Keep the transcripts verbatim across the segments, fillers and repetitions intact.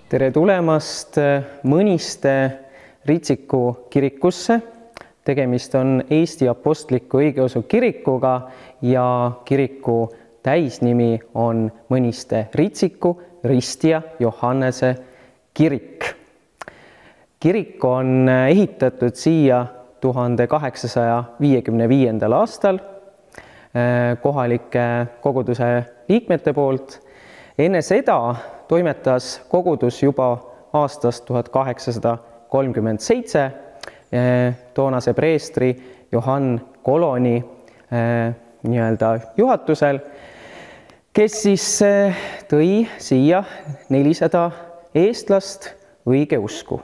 tere tulemast Mõniste Ritsiku kirikusse. Tegemist on Eesti Apostliku Õigeusu kirikuga ja kiriku täisnimi on Mõniste Ritsiku Ristja Johannese kirik. Kirik on ehitatud siia tuhande kaheksasaja viiekümne viiendal aastal kohalike koguduse liikmete poolt. Enne seda toimetas kogudus juba aastast tuhat kaheksasada kolmkümmend seitse toonase preestri Johann Koloni nii-öelda juhatusel, kes siis tõi siia nelisada eestlast õigeusku.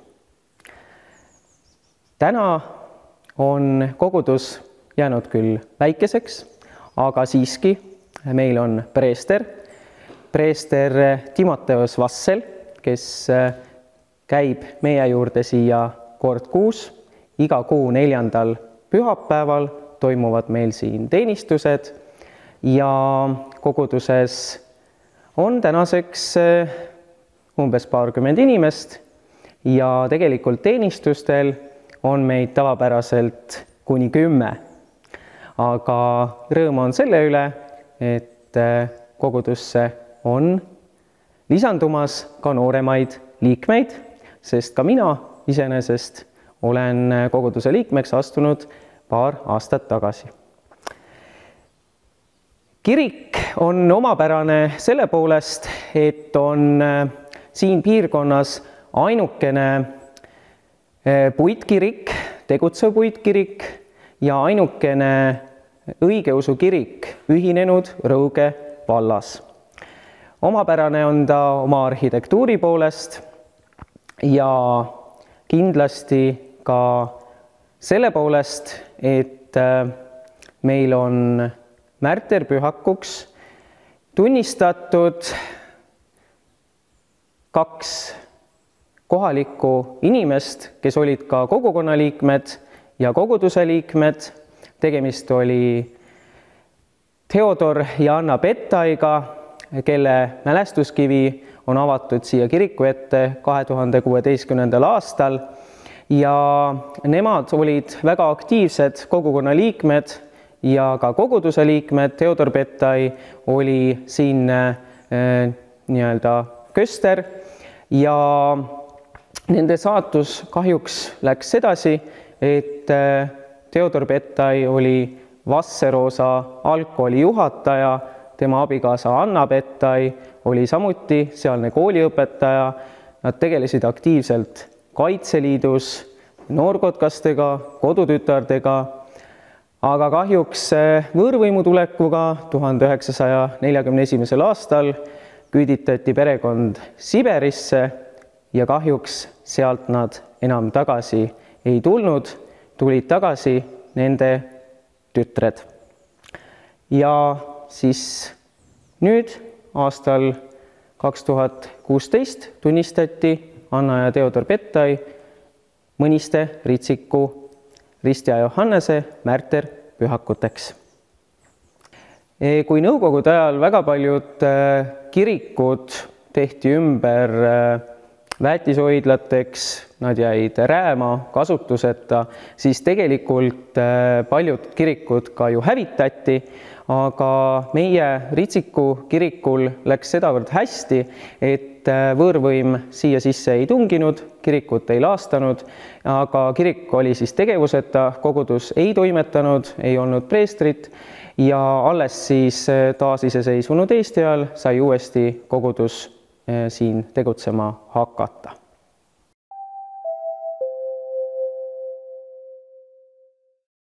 Täna on kogudus jäänud küll väikeseks, aga siiski meil on preester, preester Timoteus Vassel, kes käib meie juurde siia kord kuus. Iga kuu neljandal pühapäeval toimuvad meil siin teenistused ja koguduses on tänaseks umbes paarkümmend inimest ja tegelikult teenistustel on meid tavapäraselt kuni kümme. Aga rõõm on selle üle, et kogudusse on lisandumas ka nooremaid liikmeid, sest ka mina iseenesest olen koguduse liikmeks astunud paar aastat tagasi. Kirik on omapärane selle poolest, et on siin piirkonnas ainukene puitkirik, tegutsev puitkirik ja ainukene õigeusu kirik ühinenud Rõuge vallas. Omapärane on ta oma arhitektuuri poolest ja kindlasti ka selle poolest, et meil on märterpühakuks tunnistatud kaks kohalikku inimest, kes olid ka kogukonna liikmed ja koguduse liikmed. Tegemist oli Theodor ja Anna Pettaiga, kelle mälestuskivi on avatud siia kiriku ette kahe tuhande kuueteistkümnendal aastal ja nemad olid väga aktiivsed kogukonna liikmed ja ka koguduse liikmed. Theodor Pettai oli siin eh, nii-öelda köster ja nende saatus kahjuks läks sedasi, et Theodor Pettai oli Vasseroosa algkooli juhataja, tema abikaasa Anna Pettai oli samuti sealne kooliõpetaja. Nad tegelesid aktiivselt Kaitseliidus, noorkotkastega, kodutütardega, aga kahjuks võõrvõimu tulekuga tuhande üheksasaja neljakümne esimesel aastal küüditati perekond Siberisse ja kahjuks sealt nad enam tagasi ei tulnud, tulid tagasi nende tütred. Ja siis nüüd aastal kaks tuhat kuusteist tunnistati Anna ja Theodor Pettai Mõniste Ritsiku Ristja Johannese märterpühakuteks. Kui nõukogude ajal väga paljud kirikud tehti ümber väetisoidlateks, nad jäid rääma kasutuseta, siis tegelikult paljud kirikud ka ju hävitati, aga meie Ritsiku kirikul läks sedavõrd hästi, et võõrvõim siia sisse ei tunginud, kirikut ei laastanud, aga kirik oli siis tegevuseta, kogudus ei toimetanud, ei olnud preestrit ja alles siis taasiseseisvunud Eesti ajal sai uuesti kogudus siin tegutsema hakata.